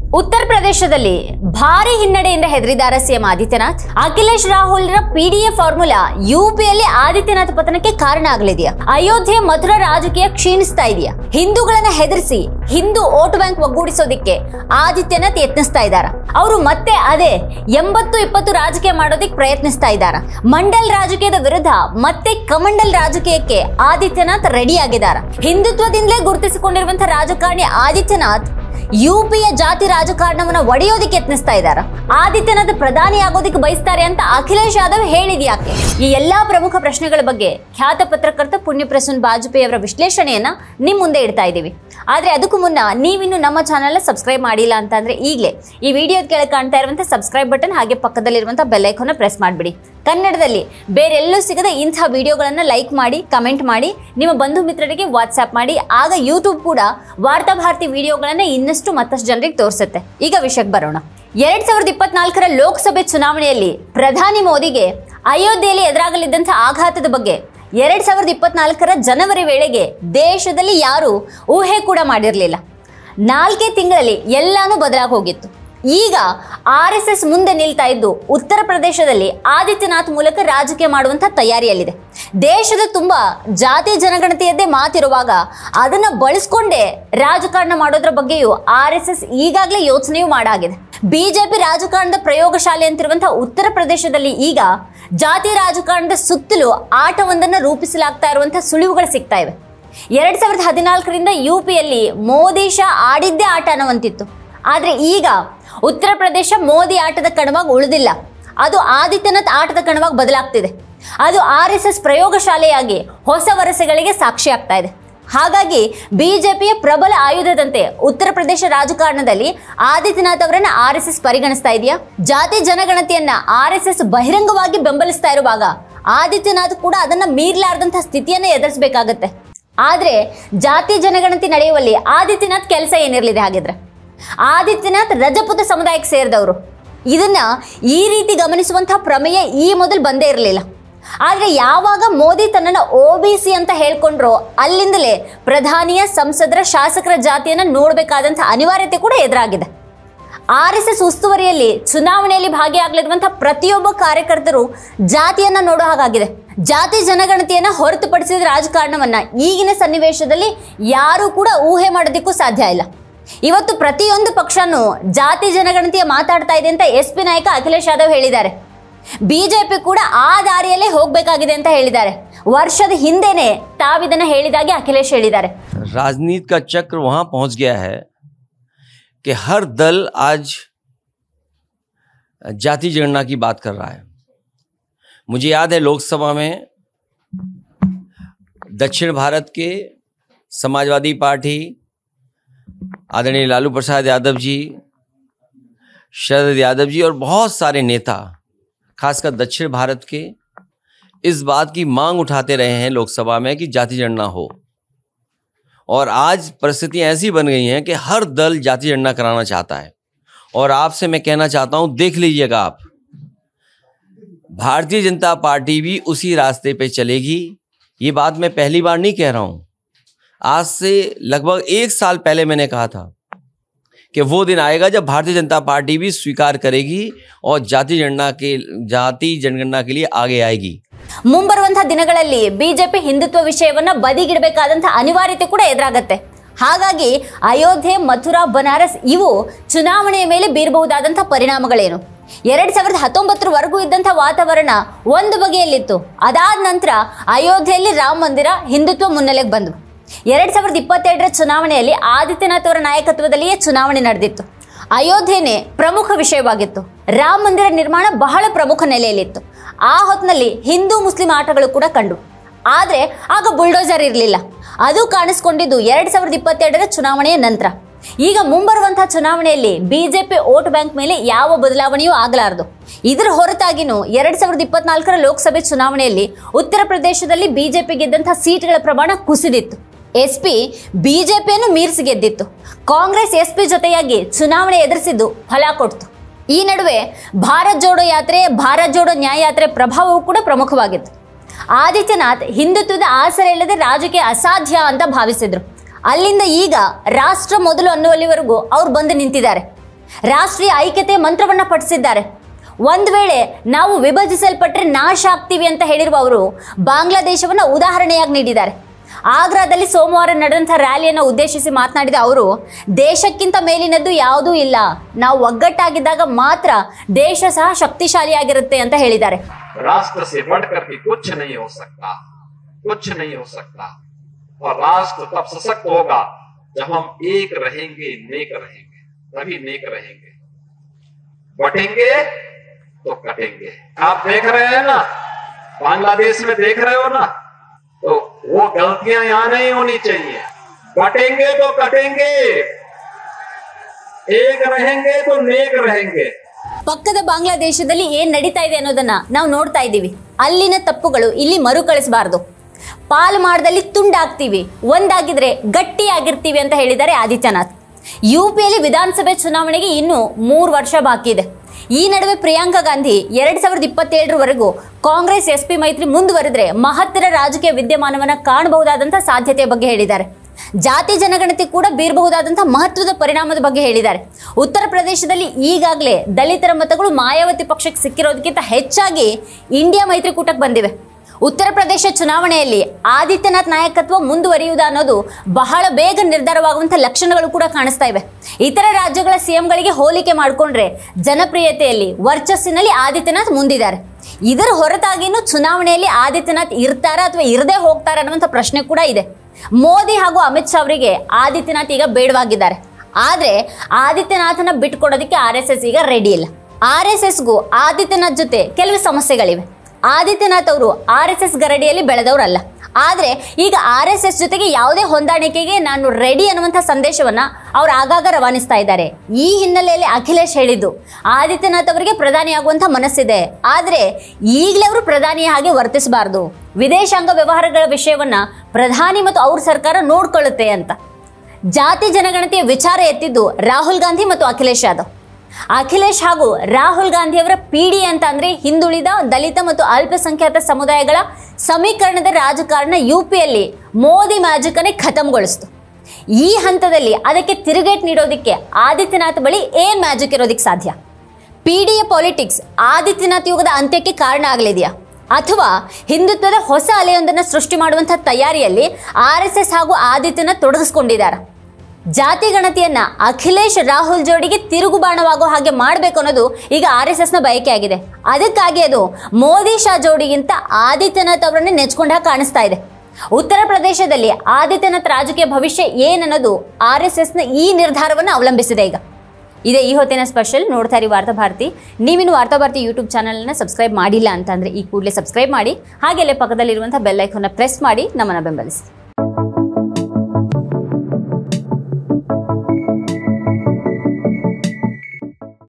ಉತ್ತರ ಪ್ರದೇಶದಲ್ಲಿ ಭಾರಿ ಹಿನ್ನಡೆಯಿಂದ ಹೆದರಿದಾರ ಸಿಎಂ ಆದಿತ್ಯನಾಥ್. ಅಖಿಲೇಶ್ ರಾಹುಲ್ರ ಪಿಡಿಎ ಫಾರ್ಮುಲಾ ಯುಪಿಯಲ್ಲಿ ಆದಿತ್ಯನಾಥ್ ಪತನಕ್ಕೆ ಕಾರಣ ಆಗಲಿದೆಯಾ? ಅಯೋಧ್ಯೆ ಮಥುರಾ ರಾಜಕೀಯ ಕ್ಷೀಣಿಸ್ತಾ ಇದೆಯಾ? ಹಿಂದೂಗಳನ್ನ ಹೆದರಿಸಿ ಹಿಂದೂ ವೋಟ್ ಬ್ಯಾಂಕ್ ಒಗ್ಗೂಡಿಸೋದಿಕ್ಕೆ ಆದಿತ್ಯನಾಥ್ ಯತ್ನಿಸ್ತಾ ಇದ್ದಾರ. ಅವರು ಮತ್ತೆ ಅದೇ 80-20 ರಾಜಕೀಯ ಮಾಡೋದಿಕ್ಕೆ ಪ್ರಯತ್ನಿಸ್ತಾ ಇದ್ದಾರ. ಮಂಡಲ್ ರಾಜಕೀಯದ ವಿರುದ್ಧ ಮತ್ತೆ ಕಮಂಡಲ್ ರಾಜಕೀಯಕ್ಕೆ ಆದಿತ್ಯನಾಥ್ ರೆಡಿ ಆಗಿದ್ದಾರ. ಹಿಂದುತ್ವದಿಂದಲೇ ಗುರುತಿಸಿಕೊಂಡಿರುವಂತಹ ರಾಜಕಾರಣಿ ಆದಿತ್ಯನಾಥ್ ಯುಪಿಯ ಜಾತಿ ರಾಜಕಾರಣವನ್ನ ಒಡೆಯೋದಿಕ್ಕೆ ಯತ್ನಿಸ್ತಾ ಇದ್ದಾರೆ. ಆದಿತ್ಯನಾಥ್ ಪ್ರಧಾನಿ ಆಗೋದಿಕ್ಕೆ ಬಯಸ್ತಾರೆ ಅಂತ ಅಖಿಲೇಶ್ ಯಾದವ್ ಹೇಳಿದ್ಯಾಕೆ? ಈ ಎಲ್ಲಾ ಪ್ರಮುಖ ಪ್ರಶ್ನೆಗಳ ಬಗ್ಗೆ ಖ್ಯಾತ ಪತ್ರಕರ್ತ ಪುಣ್ಯ ಪ್ರಸೂನ್ ಬಾಜಪೇಯಿ ಅವರ ವಿಶ್ಲೇಷಣೆಯನ್ನ ನಿಮ್ ಮುಂದೆ ಇಡ್ತಾ ಇದ್ದೀವಿ. ಆದ್ರೆ ಅದಕ್ಕೂ ಮುನ್ನ ನೀವಿನ್ನು ನಮ್ಮ ಚಾನೆಲ್ ಸಬ್ಸ್ಕ್ರೈಬ್ ಮಾಡಿಲ್ಲ ಅಂತಂದ್ರೆ ಈಗಲೇ ಈ ವಿಡಿಯೋದ ಕೆಳಗೆ ಕಾಣ್ತಾ ಇರುವಂತಹ ಸಬ್ಸ್ಕ್ರೈಬ್ ಬಟನ್ ಹಾಗೆ ಪಕ್ಕದಲ್ಲಿರುವಂತಹ ಬೆಲ್ ಐಕಾನ್ ಪ್ರೆಸ್ ಮಾಡಿಬಿಡಿ. ಕನ್ನಡದಲ್ಲಿ ಬೇರೆಲ್ಲೂ ಸಿಗದ ಇಂತಹ ವಿಡಿಯೋಗಳನ್ನ ಲೈಕ್ ಮಾಡಿ, ಕಮೆಂಟ್ ಮಾಡಿ, ನಿಮ್ಮ ಬಂಧು ಮಿತ್ರರಿಗೆ ವಾಟ್ಸ್ಆಪ್ ಮಾಡಿ. ಆಗ ಯೂಟ್ಯೂಬ್ ಕೂಡ ವಾರ್ತಾ ಭಾರತಿ ವಿಡಿಯೋಗಳನ್ನ ಇನ್ನಷ್ಟು ಮತ್ತಷ್ಟು ಜನರಿಗೆ ತೋರಿಸುತ್ತೆ. ಈಗ ವಿಷಯಕ್ಕೆ ಬರೋಣ. 2024ರ ಲೋಕಸಭೆ ಚುನಾವಣೆಯಲ್ಲಿ ಪ್ರಧಾನಿ ಮೋದಿಗೆ ಅಯೋಧ್ಯೆಯಲ್ಲಿ ಎದುರಾಗಲಿದ್ದಂತಹ ಆಘಾತದ ಬಗ್ಗೆ 2024ರ ಜನವರಿ ವೇಳೆಗೆ ದೇಶದಲ್ಲಿ ಯಾರು ಊಹೆ ಕೂಡ ಮಾಡಿರಲಿಲ್ಲ. 4 ತಿಂಗಳಲ್ಲಿ ಎಲ್ಲಾನು ಬದಲಾಗಿ ಹೋಗಿತ್ತು. ಈಗ RSS ಮುಂದೆ ನಿಲ್ತಾ ಇದ್ದು ಉತ್ತರ ಪ್ರದೇಶದಲ್ಲಿ ಆದಿತ್ಯನಾಥ್ ಮೂಲಕ ರಾಜಕೀಯ ಮಾಡುವಂತ ತಯಾರಿಯಲ್ಲಿದೆ. ದೇಶದ ತುಂಬಾ ಜಾತಿ ಜನಗಣತಿಯದ್ದೇ ಮಾತಿರುವಾಗ ಅದನ್ನ ಬಳಸ್ಕೊಂಡೇ ರಾಜಕಾರಣ ಮಾಡೋದ್ರ ಬಗ್ಗೆಯೂ RSS ಈಗಾಗಲೇ ಯೋಚನೆಯೂ ಮಾಡಾಗಿದೆ. ಬಿಜೆಪಿ ರಾಜಕಾರಣದ ಪ್ರಯೋಗಶಾಲೆ ಅಂತಿರುವಂತಹ ಉತ್ತರ ಪ್ರದೇಶದಲ್ಲಿ ಈಗ ಜಾತಿ ರಾಜಕಾರಣದ ಸುತ್ತಲೂ ಆಟವೊಂದನ್ನು ರೂಪಿಸಲಾಗ್ತಾ ಇರುವಂತಹ ಸುಳಿವುಗಳು ಸಿಗ್ತಾ ಇವೆ. 2014ರಿಂದ ಯುಪಿಯಲ್ಲಿ ಮೋದಿ ಶಾ ಆಡಿದ್ದೇ ಆಟ ಅನ್ನುವಂತಿತ್ತು. ಆದ್ರೆ ಈಗ ಉತ್ತರ ಪ್ರದೇಶ ಮೋದಿ ಆಟದ ಕಣವಾಗಿ ಉಳಿದಿಲ್ಲ, ಅದು ಆದಿತ್ಯನಾಥ್ ಆಟದ ಕಣವಾಗಿ ಬದಲಾಗ್ತಿದೆ. ಅದು RSS ಪ್ರಯೋಗಶಾಲೆಯಾಗಿ ಹೊಸ ವರಸೆಗಳಿಗೆ ಸಾಕ್ಷಿ ಆಗ್ತಾ ಇದೆ. ಹಾಗಾಗಿ ಬಿಜೆಪಿಯ ಪ್ರಬಲ ಆಯುಧದಂತೆ ಉತ್ತರ ಪ್ರದೇಶ ರಾಜಕಾರಣದಲ್ಲಿ ಆದಿತ್ಯನಾಥ್ ಅವರನ್ನ RSS ಪರಿಗಣಿಸ್ತಾ ಇದೆಯಾ? ಜಾತಿ ಜನಗಣತಿಯನ್ನ RSS ಬಹಿರಂಗವಾಗಿ ಬೆಂಬಲಿಸ್ತಾ ಇರುವಾಗ ಆದಿತ್ಯನಾಥ್ ಕೂಡ ಅದನ್ನ ಮೀರಲಾರದಂತಹ ಸ್ಥಿತಿಯನ್ನ ಎದುರಿಸಬೇಕಾಗತ್ತೆ. ಆದ್ರೆ ಜಾತಿ ಜನಗಣತಿ ನಡೆಯುವಲ್ಲಿ ಆದಿತ್ಯನಾಥ್ ಕೆಲಸ ಏನಿರಲಿದೆ? ಹಾಗಿದ್ರೆ ಆದಿತ್ಯನಾಥ್ ರಜಪೂತ ಸಮುದಾಯಕ್ಕೆ ಸೇರಿದವರು. ಇದನ್ನ ಈ ರೀತಿ ಗಮನಿಸುವಂತಹ ಪ್ರಮೇಯ ಈ ಮೊದಲು ಬಂದೇ ಇರಲಿಲ್ಲ. ಆದ್ರೆ ಯಾವಾಗ ಮೋದಿ ತನ್ನನ್ನು OBC ಅಂತ ಹೇಳ್ಕೊಂಡ್ರೋ ಅಲ್ಲಿಂದಲೇ ಪ್ರಧಾನಿಯ, ಸಂಸದರ, ಶಾಸಕರ ಜಾತಿಯನ್ನ ನೋಡಬೇಕಾದಂತಹ ಅನಿವಾರ್ಯತೆ ಕೂಡ ಎದುರಾಗಿದೆ. RSS ಉಸ್ತುವಾರಿಯಲ್ಲಿ ಚುನಾವಣೆಯಲ್ಲಿ ಭಾಗಿಯಾಗಲಿರುವಂತಹ ಪ್ರತಿಯೊಬ್ಬ ಕಾರ್ಯಕರ್ತರು ಜಾತಿಯನ್ನ ನೋಡೋ ಹಾಗಾಗಿದೆ. ಜಾತಿ ಜನಗಣತಿಯನ್ನ ಹೊರತುಪಡಿಸಿದ ರಾಜಕಾರಣವನ್ನ ಈಗಿನ ಸನ್ನಿವೇಶದಲ್ಲಿ ಯಾರು ಕೂಡ ಊಹೆ ಮಾಡೋದಕ್ಕೂ ಸಾಧ್ಯ ಇಲ್ಲ. ಇವತ್ತು ಪ್ರತಿಯೊಂದು ಪಕ್ಷನೂ ಜಾತಿ ಜನಗಣತಿಯ ಮಾತಾಡ್ತಾ ಇದೆ ಅಂತ SP ನಾಯಕ ಅಖಿಲೇಶ್ ಯಾದವ್ ಹೇಳಿದ್ದಾರೆ. ಬಿಜೆಪಿ ಕೂಡ ಆ ದಾರಿಯಲ್ಲೇ ಹೋಗಬೇಕಾಗಿದೆ ಅಂತ ಹೇಳಿದ್ದಾರೆ. ವರ್ಷದ ಹಿಂದೆನೇ ತಾವಿದನ್ನ ಹೇಳಿದಾಗೆ ಅಖಿಲೇಶ್ ಹೇಳಿದ್ದಾರೆ. राजनीति का चक्र वहां पहुंच गया है कि हर दल आज जाति जनगणना की बात कर रहा है. मुझे याद है लोकसभा में दक्षिण भारत के समाजवादी पार्टी आदरणीय लालू प्रसाद यादव जी, शरद यादव जी और बहुत सारे नेता, खासकर दक्षिण भारत के, इस बात की मांग उठाते रहे हैं लोकसभा में कि जाति जनगणना हो. और आज परिस्थितियां ऐसी बन गई हैं कि हर दल जाति जनगणना कराना चाहता है. और आपसे मैं कहना चाहता हूं, देख लीजिएगा आप, भारतीय जनता पार्टी भी उसी रास्ते पे चलेगी. ये बात मैं पहली बार नहीं कह रहा हूं. आज से लगभग 1 साल पहले मैंने कहा था कि वो दिन आएगा जब भारतीय जनता पार्टी भी स्वीकार करेगी और जाति जनगणना के लिए आगे आएगी. ಮುಂಬರುವಂತಹ ದಿನಗಳಲ್ಲಿ ಬಿಜೆಪಿ ಹಿಂದುತ್ವ ವಿಷಯವನ್ನ ಬದಿಗಿಡಬೇಕಾದಂತಹ ಅನಿವಾರ್ಯತೆ ಕೂಡ ಎದುರಾಗತ್ತೆ. ಹಾಗಾಗಿ ಅಯೋಧ್ಯೆ, ಮಥುರಾ, ಬನಾರಸ್ ಇವು ಚುನಾವಣೆಯ ಮೇಲೆ ಬೀರಬಹುದಾದಂತಹ ಪರಿಣಾಮಗಳೇನು? 2019ವರೆಗೂ ಇದ್ದಂತಹ ವಾತಾವರಣ ಒಂದು ಬಗೆಯಲ್ಲಿತ್ತು. ಅದಾದ ನಂತರ ಅಯೋಧ್ಯೆಯಲ್ಲಿ ರಾಮ ಮಂದಿರ, ಹಿಂದುತ್ವ ಮುನ್ನೆಲೆಗೆ ಬಂದು 2022ರ ಚುನಾವಣೆಯಲ್ಲಿ ಆದಿತ್ಯನಾಥ್ ಅವರ ನಾಯಕತ್ವದಲ್ಲಿಯೇ ಚುನಾವಣೆ ನಡೆದಿತ್ತು. ಅಯೋಧ್ಯೆನೇ ಪ್ರಮುಖ ವಿಷಯವಾಗಿತ್ತು. ರಾಮ ಮಂದಿರ ನಿರ್ಮಾಣ ಬಹಳ ಪ್ರಮುಖ ನೆಲೆಯಲ್ಲಿತ್ತು. ಆ ಹೊತ್ತಿನಲ್ಲಿ ಹಿಂದೂ ಮುಸ್ಲಿಂ ಆಟಗಳು ಕೂಡ ಕಂಡು. ಆದ್ರೆ ಆಗ ಬುಲ್ಡೋಸರ್ ಇರಲಿಲ್ಲ. ಅದು ಕಾಣಿಸ್ಕೊಂಡಿದ್ದು 2022ರ ಚುನಾವಣೆಯ ನಂತರ. ಈಗ ಮುಂಬರುವಂತಹ ಚುನಾವಣೆಯಲ್ಲಿ ಬಿಜೆಪಿ ವೋಟ್ ಬ್ಯಾಂಕ್ ಮೇಲೆ ಯಾವ ಬದಲಾವಣೆಯೂ ಆಗಲಾರದು. ಇದರ ಹೊರತಾಗಿನೂ 2024ರ ಲೋಕಸಭೆ ಚುನಾವಣೆಯಲ್ಲಿ ಉತ್ತರ ಪ್ರದೇಶದಲ್ಲಿ ಬಿಜೆಪಿ ಗೆದ್ದಂತಹ ಸೀಟ್ಗಳ ಪ್ರಮಾಣ ಕುಸಿದಿತ್ತು. SP ಬಿಜೆಪಿಯನ್ನು ಮೀರಿಸಿ ಗೆದ್ದಿತ್ತು. ಕಾಂಗ್ರೆಸ್ SP ಜೊತೆಯಾಗಿ ಚುನಾವಣೆ ಎದುರಿಸಿದ್ದು ಫಲ ಕೊಡ್ತು. ಈ ನಡುವೆ ಭಾರತ್ ಜೋಡೋ ಯಾತ್ರೆ, ಭಾರತ್ ಜೋಡೋ ನ್ಯಾಯ ಯಾತ್ರೆ ಪ್ರಭಾವವೂ ಕೂಡ ಪ್ರಮುಖವಾಗಿತ್ತು. ಆದಿತ್ಯನಾಥ್ ಹಿಂದುತ್ವದ ಆಸರೆ ಇಲ್ಲದೆ ರಾಜಕೀಯ ಅಸಾಧ್ಯ ಅಂತ ಭಾವಿಸಿದ್ರು. ಅಲ್ಲಿಂದ ಈಗ ರಾಷ್ಟ್ರ ಮೊದಲು ಅನ್ನುವಲ್ಲಿವರೆಗೂ ಅವ್ರು ಬಂದು ನಿಂತಿದ್ದಾರೆ. ರಾಷ್ಟ್ರೀಯ ಐಕ್ಯತೆ ಮಂತ್ರವನ್ನ ಪಠಿಸಿದ್ದಾರೆ. ಒಂದು ವೇಳೆ ನಾವು ವಿಭಜಿಸಲ್ಪಟ್ಟರೆ ನಾಶ ಆಗ್ತೀವಿ ಅಂತ ಹೇಳಿರುವ ಅವರು ಬಾಂಗ್ಲಾದೇಶವನ್ನ ಉದಾಹರಣೆಯಾಗಿ ನೀಡಿದ್ದಾರೆ. ಆಗ್ರಾದಲ್ಲಿ ಸೋಮವಾರ ನಡೆದಂತಹ ರ್ಯಾಲಿಯನ್ನು ಉದ್ದೇಶಿಸಿ ಮಾತನಾಡಿದ ಅವರು, ದೇಶಕ್ಕಿಂತ ಮೇಲಿನದ್ದು ಯಾವುದೂ ಇಲ್ಲ, ನಾವು ಒಗ್ಗಟ್ಟಾಗಿದ್ದಾಗ ಮಾತ್ರ ದೇಶ ಸಹ ಶಕ್ತಿಶಾಲಿಯಾಗಿರುತ್ತೆ ಅಂತ ಹೇಳಿದ್ದಾರೆ. राष्ट्र से बढ़कर के कुछ नहीं हो सकता, कुछ नहीं हो सकता। और राष्ट्र तब सशक्त होगा जब हम एक रहेंगे, नेक रहेंगे, तभी नेक रहेंगे। बटेंगे तो कटेंगे। आप देख रहे हैं ना, बांग्लादेश में देख रहे हो ना, तो वो गलतियां यहां नहीं होनी चाहिए। बटेंगे तो कटेंगे, एक रहेंगे तो नेक रहेंगे। ಪಕ್ಕದ ಬಾಂಗ್ಲಾದೇಶದಲ್ಲಿ ಏನ್ ನಡೀತಾ ಇದೆ ಅನ್ನೋದನ್ನ ನಾವು ನೋಡ್ತಾ ಇದ್ದೀವಿ. ಅಲ್ಲಿನ ತಪ್ಪುಗಳು ಇಲ್ಲಿ ಮರುಕಳಿಸಬಾರದು. ಪಾಲು ಮಾಡದಲ್ಲಿ ತುಂಡಾಗ್ತೀವಿ, ಒಂದಾಗಿದ್ರೆ ಗಟ್ಟಿಯಾಗಿರ್ತೀವಿ ಅಂತ ಹೇಳಿದ್ದಾರೆ ಆದಿತ್ಯನಾಥ್. ಯುಪಿಯಲ್ಲಿ ವಿಧಾನಸಭೆ ಚುನಾವಣೆಗೆ ಇನ್ನು 3 ವರ್ಷ ಬಾಕಿ ಇದೆ. ಈ ನಡುವೆ ಪ್ರಿಯಾಂಕಾ ಗಾಂಧಿ 2027ರವರೆಗೂ ಕಾಂಗ್ರೆಸ್ ಎಸ್ಪಿ ಮೈತ್ರಿ ಮುಂದುವರೆದ್ರೆ ಮಹತ್ತರ ರಾಜಕೀಯ ವಿದ್ಯಮಾನವನ್ನ ಕಾಣಬಹುದಾದಂತಹ ಸಾಧ್ಯತೆಯ ಬಗ್ಗೆ ಹೇಳಿದ್ದಾರೆ. ಜಾತಿ ಜನಗಣತಿ ಕೂಡ ಬೀರಬಹುದಾದಂತಹ ಮಹತ್ವದ ಪರಿಣಾಮದ ಬಗ್ಗೆ ಹೇಳಿದ್ದಾರೆ. ಉತ್ತರ ಪ್ರದೇಶದಲ್ಲಿ ಈಗಾಗಲೇ ದಲಿತರ ಮತಗಳು ಮಾಯಾವತಿ ಪಕ್ಷಕ್ಕೆ ಸಿಕ್ಕಿರೋದಕ್ಕಿಂತ ಹೆಚ್ಚಾಗಿ ಇಂಡಿಯಾ ಮೈತ್ರಿಕೂಟಕ್ಕೆ ಬಂದಿವೆ. ಉತ್ತರ ಪ್ರದೇಶ ಚುನಾವಣೆಯಲ್ಲಿ ಆದಿತ್ಯನಾಥ್ ನಾಯಕತ್ವ ಮುಂದುವರಿಯುವುದಾ ಅನ್ನೋದು ಬಹಳ ಬೇಗ ನಿರ್ಧಾರವಾಗುವಂತಹ ಲಕ್ಷಣಗಳು ಕೂಡ ಕಾಣಿಸ್ತಾ ಇವೆ. ಇತರ ರಾಜ್ಯಗಳ ಸಿಎಂಗಳಿಗೆ ಹೋಲಿಕೆ ಮಾಡಿಕೊಂಡ್ರೆ ಜನಪ್ರಿಯತೆಯಲ್ಲಿ, ವರ್ಚಸ್ಸಿನಲ್ಲಿ ಆದಿತ್ಯನಾಥ್ ಮುಂದಿದ್ದಾರೆ. ಇದರ ಹೊರತಾಗಿಯೂ ಚುನಾವಣೆಯಲ್ಲಿ ಆದಿತ್ಯನಾಥ್ ಇರ್ತಾರಾ ಅಥವಾ ಇರದೇ ಹೋಗ್ತಾರಾ ಅನ್ನುವಂಥ ಪ್ರಶ್ನೆ ಕೂಡ ಇದೆ. ಮೋದಿ ಹಾಗೂ ಅಮಿತ್ ಶಾ ಅವರಿಗೆ ಆದಿತ್ಯನಾಥ್ ಈಗ ಬೇಡವಾಗಿದ್ದಾರೆ. ಆದ್ರೆ ಆದಿತ್ಯನಾಥನ ಬಿಟ್ಕೊಡೋದಕ್ಕೆ RSS ಈಗ ರೆಡಿ ಇಲ್ಲ. RSSಗೂ ಆದಿತ್ಯನಾಥ್ ಜೊತೆ ಕೆಲವು ಸಮಸ್ಯೆಗಳಿವೆ. ಆದಿತ್ಯನಾಥ್ ಅವರು RSS ಗರಡಿಯಲ್ಲಿ ಬೆಳೆದವರಲ್ಲ. ಆದ್ರೆ ಈಗ RSS ಜೊತೆಗೆ ಯಾವುದೇ ಹೊಂದಾಣಿಕೆಗೆ ನಾನು ರೆಡಿ ಅನ್ನುವಂಥ ಸಂದೇಶವನ್ನ ಅವ್ರು ಆಗಾಗ ರವಾನಿಸ್ತಾ ಇದ್ದಾರೆ. ಈ ಹಿನ್ನೆಲೆಯಲ್ಲಿ ಅಖಿಲೇಶ್ ಹೇಳಿದ್ದು ಆದಿತ್ಯನಾಥ್ ಅವರಿಗೆ ಪ್ರಧಾನಿಯಾಗುವಂಥ ಮನಸ್ಸಿದೆ, ಆದ್ರೆ ಈಗಲೇ ಅವರು ಪ್ರಧಾನಿಯ ಹಾಗೆ ವರ್ತಿಸಬಾರದು, ವಿದೇಶಾಂಗ ವ್ಯವಹಾರಗಳ ವಿಷಯವನ್ನ ಪ್ರಧಾನಿ ಮತ್ತು ಅವ್ರ ಸರ್ಕಾರ ನೋಡ್ಕೊಳ್ಳುತ್ತೆ ಅಂತ. ಜಾತಿ ಜನಗಣತಿಯ ವಿಚಾರ ಎತ್ತಿದ್ದು ರಾಹುಲ್ ಗಾಂಧಿ ಮತ್ತು ಅಖಿಲೇಶ್ ಯಾದವ್. ಅಖಿಲೇಶ್ ಹಾಗೂ ರಾಹುಲ್ ಗಾಂಧಿ ಅವರ PD ಅಂತ ಅಂದ್ರೆ ಹಿಂದುಳಿದ, ದಲಿತ ಮತ್ತು ಅಲ್ಪಸಂಖ್ಯಾತ ಸಮುದಾಯಗಳ ಸಮೀಕರಣದ ರಾಜಕಾರಣ UPಯಲ್ಲಿ ಮೋದಿ ಮ್ಯಾಜಿಕ್ ಅನ್ನೇ ಖತಮ್ಗೊಳಿಸ್ತು. ಈ ಹಂತದಲ್ಲಿ ಅದಕ್ಕೆ ತಿರುಗೇಟ್ ನೀಡೋದಿಕ್ಕೆ ಆದಿತ್ಯನಾಥ್ ಬಳಿ ಏನ್ ಮ್ಯಾಜಿಕ್ ಇರೋದಿಕ್ಕೆ ಸಾಧ್ಯ? PDಯ ಪಾಲಿಟಿಕ್ಸ್ ಆದಿತ್ಯನಾಥ್ ಯುಗದ ಅಂತ್ಯಕ್ಕೆ ಕಾರಣ ಆಗಲಿದೆಯಾ, ಅಥವಾ ಹಿಂದುತ್ವದ ಹೊಸ ಅಲೆಯೊಂದನ್ನು ಸೃಷ್ಟಿ ಮಾಡುವಂತಹ ತಯಾರಿಯಲ್ಲಿ RSS ಹಾಗೂ ಆದಿತ್ಯನಾಥ್ ತೊಡಗಿಸ್ಕೊಂಡಿದ್ದಾರೆ? ಜಾತಿ ಗಣತಿಯನ್ನ ಅಖಿಲೇಶ್ ರಾಹುಲ್ ಜೋಡಿಗೆ ತಿರುಗುಬಾಣವಾಗೋ ಹಾಗೆ ಮಾಡಬೇಕು ಅನ್ನೋದು ಈಗ RSSನ ಬಯಕೆ ಆಗಿದೆ. ಅದಕ್ಕಾಗಿ ಅದು ಮೋದಿ ಶಾ ಜೋಡಿಗಿಂತ ಆದಿತ್ಯನಾಥ್ ಅವರನ್ನೇ ನೆಚ್ಕೊಂಡಾಗ ಕಾಣಿಸ್ತಾ ಇದೆ. ಉತ್ತರ ಪ್ರದೇಶದಲ್ಲಿ ಆದಿತ್ಯನಾಥ್ ರಾಜಕೀಯ ಭವಿಷ್ಯ ಏನನ್ನೋದು RSSನ ಈ ನಿರ್ಧಾರವನ್ನು ಅವಲಂಬಿಸಿದೆ. ಈಗ ಇದೇ ಈ ಹೊತ್ತಿನ ಸ್ಪೆಷಲ್. ನೋಡ್ತಾ ಇರಿ ವಾರ್ತಾಭಾರತಿ. ನೀವಿನ್ನು ವಾರ್ತಾಭಾರತಿ ಯೂಟ್ಯೂಬ್ ಚಾನಲ್ನ ಸಬ್ಸ್ಕ್ರೈಬ್ ಮಾಡಿಲ್ಲ ಅಂತಂದ್ರೆ ಈ ಕೂಡಲೇ ಸಬ್ಸ್ಕ್ರೈಬ್ ಮಾಡಿ, ಹಾಗೆಲ್ಲೇ ಪಕ್ಕದಲ್ಲಿರುವಂತಹ ಬೆಲ್ ಐಕಾನ್ನ ಪ್ರೆಸ್ ಮಾಡಿ ನಮ್ಮನ್ನ ಬೆಂಬಲಿಸಿ.